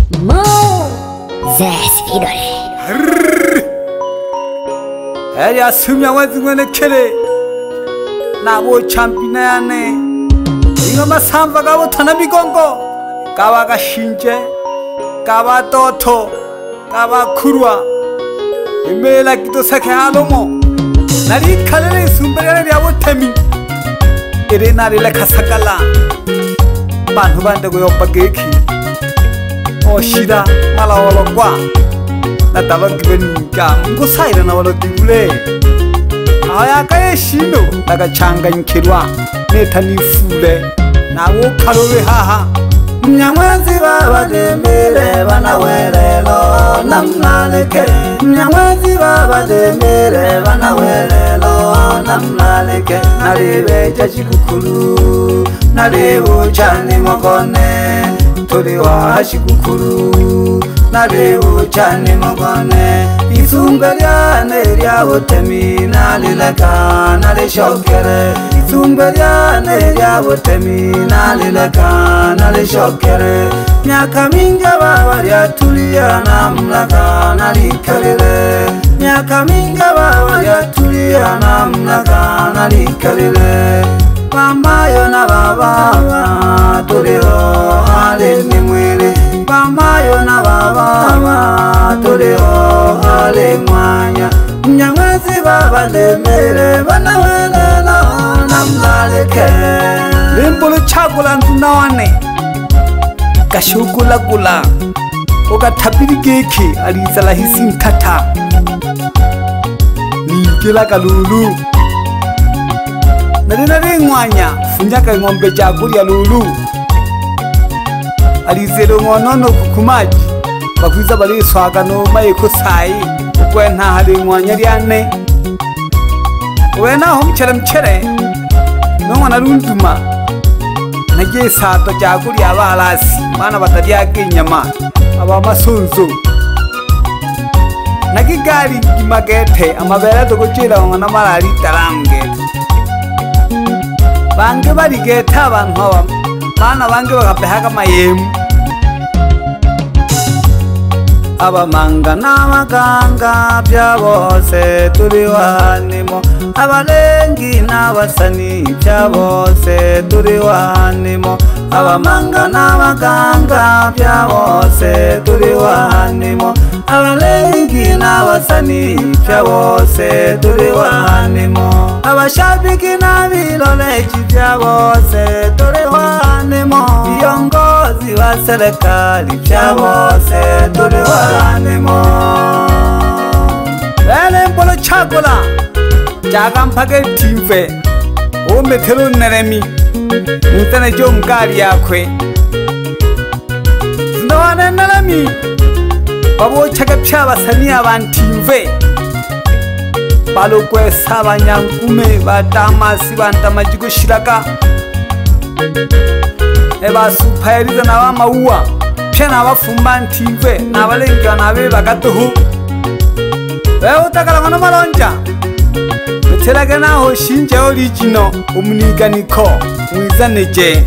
Moses Idole. Eya sumya wazingwene kele nabo champina yane inga masamba kabo thana bikongo kaba kashinje kaba toto kaba khurwa imela kito sakhe alomo nari khalele sumbere yabo themi ere nari lekha sakala bantu bande go yopageki oshida mala olokwa na tabagbenika ngusaira na walodibule aya kaye shino daga changa nkirwa nethani fule nawo khalowe haha Mnyamwezi baba demire bana welelo namlaleke Mnyamwezi baba demire bana welelo namlaleke nalibe chachikukulu nalibu chani mogone tuliwa shikukulu nalibu chani mogone Isunga lyane lyabutemi nalileka nalishokere Isunga lyane lyabutemi nalileka nalishokere Myaka mingi baba lyatulia namlaka nalikalile Myaka mingi baba lyatulia namlaka nalikalile Pamayo na baba tulio hali ni mwili Pamayo na baba tulio hali mwanya Mnyamwezi baba demere bana welelo namlaleke Limbolo chakula ntunawane Kashukula kula Oka tapiri keke alizala hisi mkata Nikila kalulu Nari ngwanya funjaka ngombe chakuli ya lulu Alizelo ngonono kukumaji Bakuiza bali swaga no maiko sai Ukwena hali ngwanya liane Uwena homchere mchere Nongwana lunduma Nage sato chakuli ya balasi Mana batadi yake nyama Aba masonzo Nagi gari kimagete Amabela toko chila wangana malari taramgete Bange barigeta abantu aba Mana bange bagapehaga mayemu Abamanga n'abaganga byabose turiwanimo Abalengi n'abasani byabose turiwanimo Abamanga n'abaganga byabose turiwanimo Abalengi n'abasani byabose turiwanimo Abashabiki n'abiroleji byabose turiwanimo Viongozi wa serikali byabose turiwanimo Bele mbolo chakula Jaga mpake timfe O metero neremi Mutane jo mkari yakwe Zindawane neremi Babo chaka pshaba sani abantimfe Balo kwe saba nyankume Batamasi bantamajigo shiraka Eba supayariza na wa maua Pia na wafumba ntimfe Na walengi wanawe bagatuhu Wewe utakala kono malonja Metelage na ho shinje original Umuniganiko Mwizaneje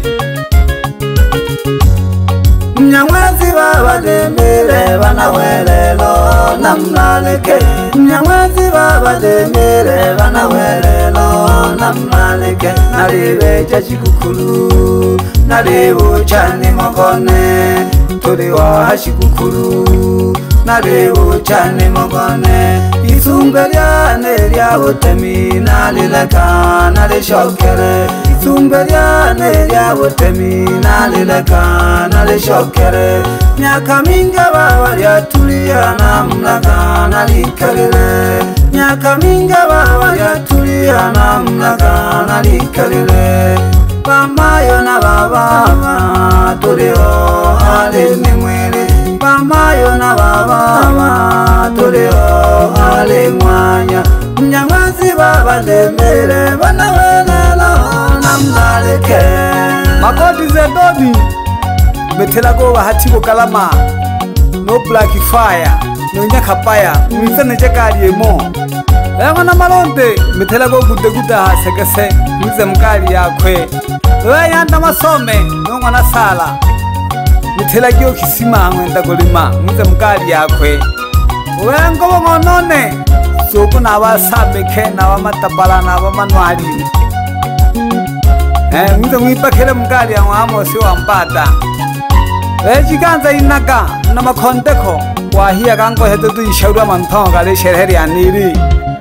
Mnyamwezi baba demire bana welelo namlaleke Mnyamwezi baba demire bana welelo namlaleke Nalibe chachikukulu Nalibu chani mogone Tuliwa shikukulu Nalibu chani mogone Isunga lyane lyabutemi nalileka nalishokere Isunga lyane lyabutemi nalileka nalishokere Myaka mingi baba lyatulia namlaka nalikalile Myaka mingi baba lyatulia namlaka nalikalile Pamayo na baba tulio hali ni mwili Pamayo na baba tulio hali mwanya Mnyamwezi baba demire bana welelo namlaleke Makoti zedodi Metelago bahatigo kalama No black fire No nyaka paya Mwizane jekari emo Yango na malonde Metelago gude sekese Mwize mkari yakwe Wewe yanda masome Nungwa na sala nitela kyo kisima ngwenda kulima mwize mkali yakwe wengo bongonone soku na basambeke na bamatapala na bamanwali mwize mwipakele mkali ya mwamosi wa mpata ejiganza inaka na makonteko wahia kango heto tu ishaura mantonga kale shereheri aniri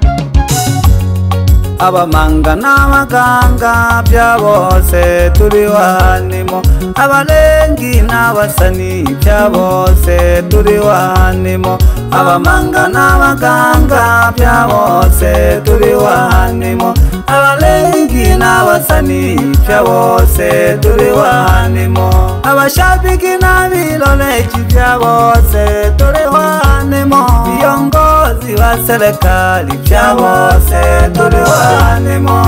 abamanga n'abaganga bya bose turi wanimo abalengi n'abasani bya bose turi wanimo abamanga n'abaganga bya bose turi wanimo abalengi n'abasani bya bose turi wanimo abashabiki n'abiroleji bya bose turi wanimo viongozi wa serikali bya bose turi wanimo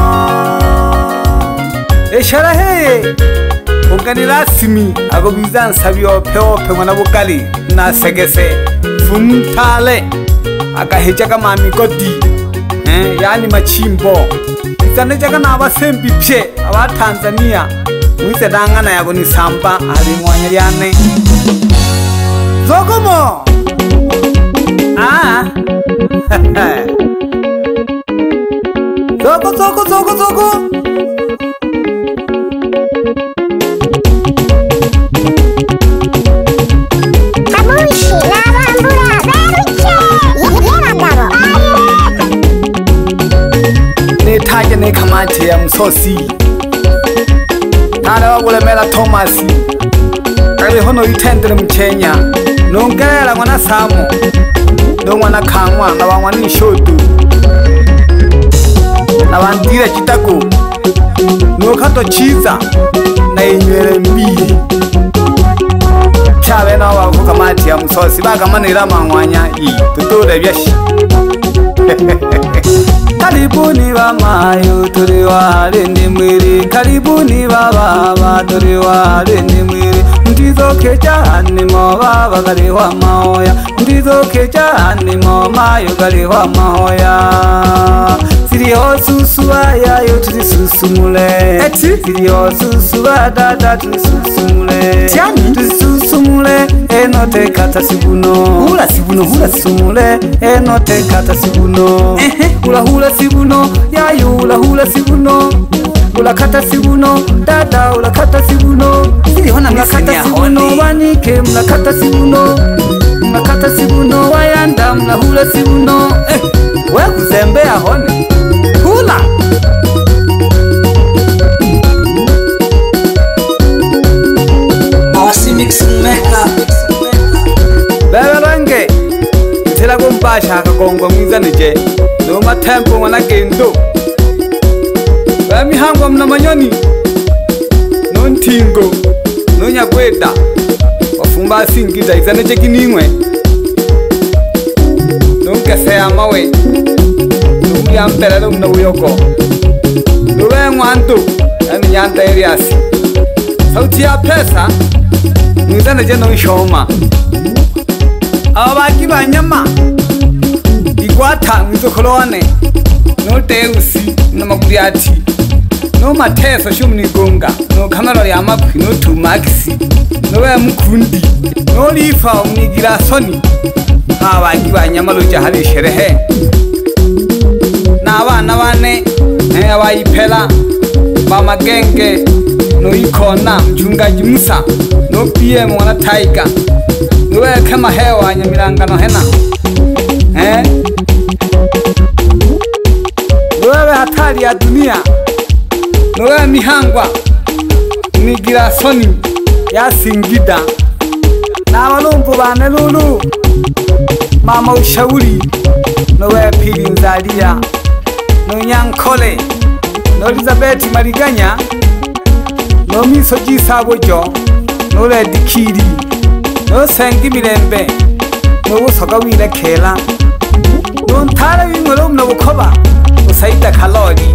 esharahe ugani rasmi ago bizansabi ope mwana bukali na segese fumtale agaheja kama mikodi yani machimbo izanajaga n'abasembi pye aba Tanzania mwise dangana yago ni samba ali mwanya lyane zogomo zogo Hamushi n'abambura beruke yebagabo netaje nekamate ya msosi nana wabulemela Thomas kali hono itendele mchenya nongela mwana Samo no mwana Kangwa na bamwana Ishodu nabandira kitako no kato chiza na inywele mbili chabe na bavuka mati ya msosi bagamanira mangwanya tutule byashi karibuni bamayo turi warindi mwiri karibuni baba turi warindi mwiri ndizoke cyane mo baba gariwa mahoya ndizoke cyane mo mayo gariwa mahoya siriho susuaya yo turi susumule siriho susuba dada turi susumule turi susumule enote kata sibuno hula sumule enote kata sibuno hula sibuno yayo hula sibuno ula kata sibuno dada ula kata sibuno siriho na kata sibuno wanike mla kata sibuno wayanda mla hula sibuno we kuzembea hone hula Awasi mixing maker Beberange tela kumpasha akagongwa mwizanije no matempo mwana gendo bamihangwa mna manyoni no ntingo no nyakweda wafumba singiza izanije kinimwe no kase amawe no yambera no mna uyoko no bengwantu yani nyanda Elias sauti ya pesa mwizanije no ishoma abaki banyama igwata mwizokolone no teusi no maguriati no mateso shumni gonga no kamera ya makwi no tumaxi no we mukundi no lifa umnigira soni abaki banyama loja hari sherehe na abana bane abayipela bamagenge no ikona mchungaji Musa no PM wana Tiger no we kama hewa nyamirangano hena wewe hatari ya dunia wewe mihangwa nigira soni ya Singida na walumpu bane lulu mama ushauri wewe Pili Nzalia no Nyankole no Elizabeth Mariganya no Miso Gisabo no Redikiri no Sengi Mirembe no Busoga Wirekela no Ntara bimwero mna bukoba usaida kalori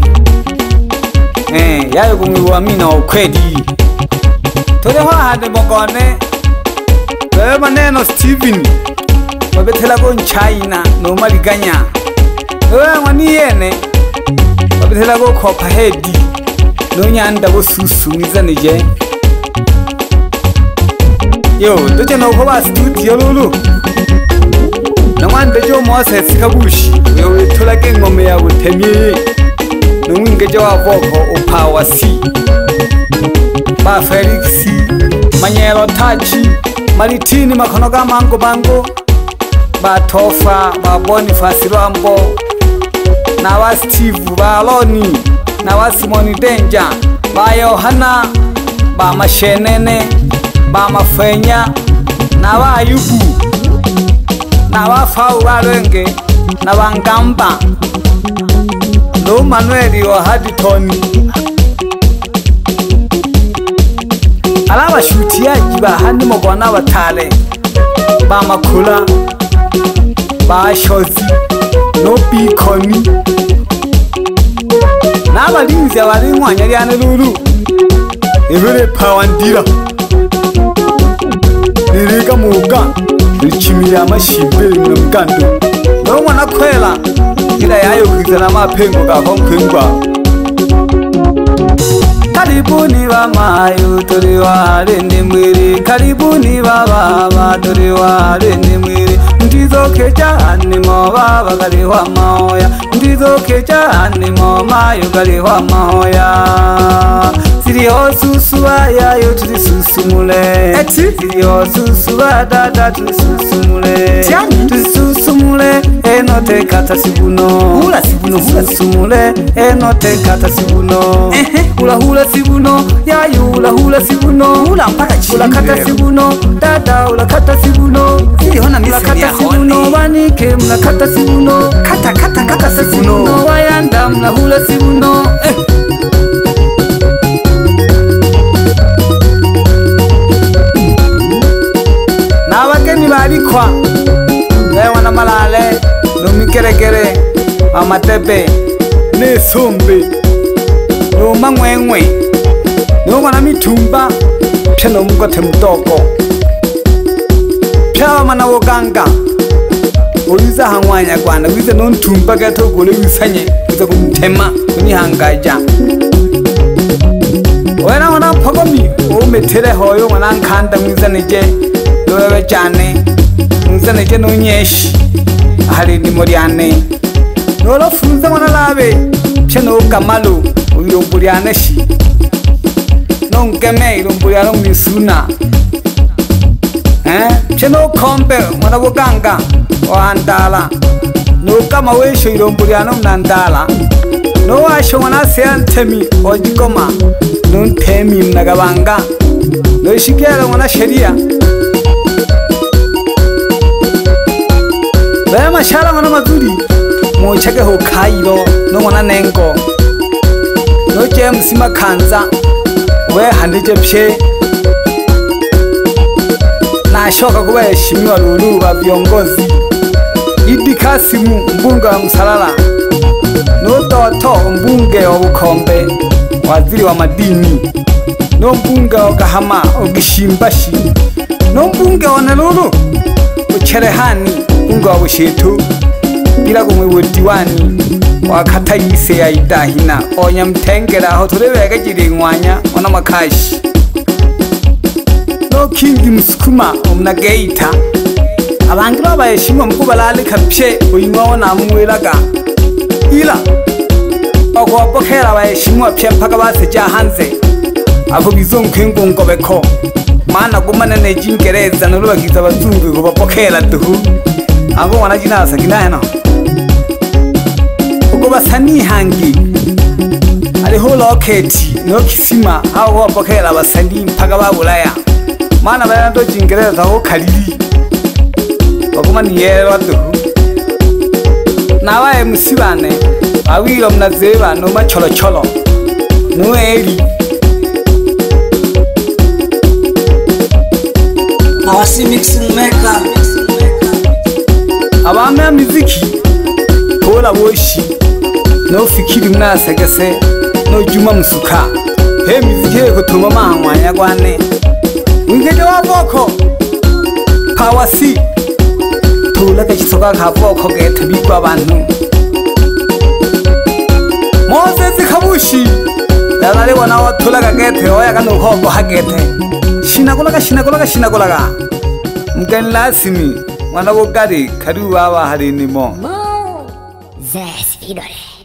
yayo kumwiwa mina ukwedi tole hade bogone bebe maneno Steven babetela ko China no Mariganya wewe ngani yene babetela ko Copperhead no Nyanda bosusu mwizanije yo ndoje no kuba studio lulu namwande jo Moses Kabushi yo withola ke ngome ya butemye nomwingeje wa voko uPower C ba Felix Manyelo Tachi Maritini Makono ga mango bango ba Tofa ba Boniface Rambo na wa Steve ba Loni na wa Simon Danger ba Yohana ba Mashenene ba Mafenya na wa Ayubu na wa Fau ba Lwenge na Bangamba no Manuel wa Haditoni alaba shutiyaji ba handi mugwana batale ba Makula ba Shozi no Bikoni n'abalinzi abari nkwanya lyane lulu ibere pawandira niriga muga ikimira amashibere mu mugando no mwana kwela ila yayo kwizana mapengo ga konkwengwa karibuni bamayo turi wale ni mwiri karibuni baba turi wale ni mwiri ndizoke cyane mo baba gari wa mahoya ndizoke cyane mo mayo gari wa mahoya siriho susuba yayo turi susumule siriho susuba dada turi susumule turi susumule enote kata sibuno hula sibuno hula susumule enote kata sibuno hula sibuno yayo hula sibuno hula mpaka chini hula kata sibuno dada hula kata sibuno siriho na misiri ya sibuno banike mna kata sibuno kata sibuno wayanda mna hula sibuno n'abageni barikwa bewa na malale no mikerekere amatebe n'esombe no mangwengwe no mwana mitumba peno mugote mutoko pya mana woganga uliza hanwanya kwana wize no ntumba gato gole wisanye wize kumtema kunyihangaja wena wana pogomi o metere hoyo mwana nkanda mwizaneje dowe cyane mwizaneje no nyeshi hari ni muriane no funza mwana labe cheno kamalo uyo muriane shi no ngeme iro muriane misuna cheno kombe mwana buganga wandala no kama wesho iro muriane mnandala no washo mwana sentemi ojikoma no ntemi mnagabanga no shikera mwana sheria baya mashala mwana mazuri mochake ho Kairo no mwana nengo no James Makanza we handije pye na shoka kuba heshimiwa lulu wa viongozi Idi Kasimu mbunge wa Msalala no Toto mbunge wa Bukombe waziri wa madini no mbunge wa Kahama Ogishimbashi no mbunge wa Nalulu Ucherehani mbunge wa Bushetu bila kumwe diwani wakata yise ya idahina onyamtengera aho turebega girinkwanya ona makashi no King Musukuma omnageita abantu babayeshimwa mukubalale kapye uyinwa na mwelaga ila okopokera bayeshimwa pye mpaka baseja hanze abo bizonkengo ngobeko mana gumana nejingereza nolubagiza abazungu ngo bapokera duhu abo wanajinasa kinahena uko basani hangi aliho loketi no kisima aho bapokera basani mpaka babulaya mana bayando jingereza ho kalili bagumani yero duhu nabaye musibane awiro mnazeba no macholo no eli Awasi mixing maker abame muziki Paula Woshi no fikiri mnasegese no Juma Musuka he muziki ko tuma mahwanya gwane ungeje wa boko Power C tulaga chisoka ka boko gete bigwa abantu Moses Kabushi dalale wana watulaga gete oya kanu hobo hagete shinagolaga mgani lasimi mwana wogari karibu baba harinimo Zes idole.